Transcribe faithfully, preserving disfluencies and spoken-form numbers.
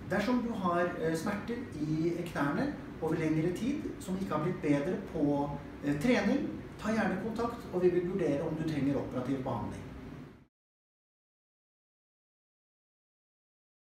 Dersom du har smerter i knærne over lengre tid, som ikke har blitt bedre på trening, ta gjerne kontakt, og vi vil vurdere om du trenger operativ behandling.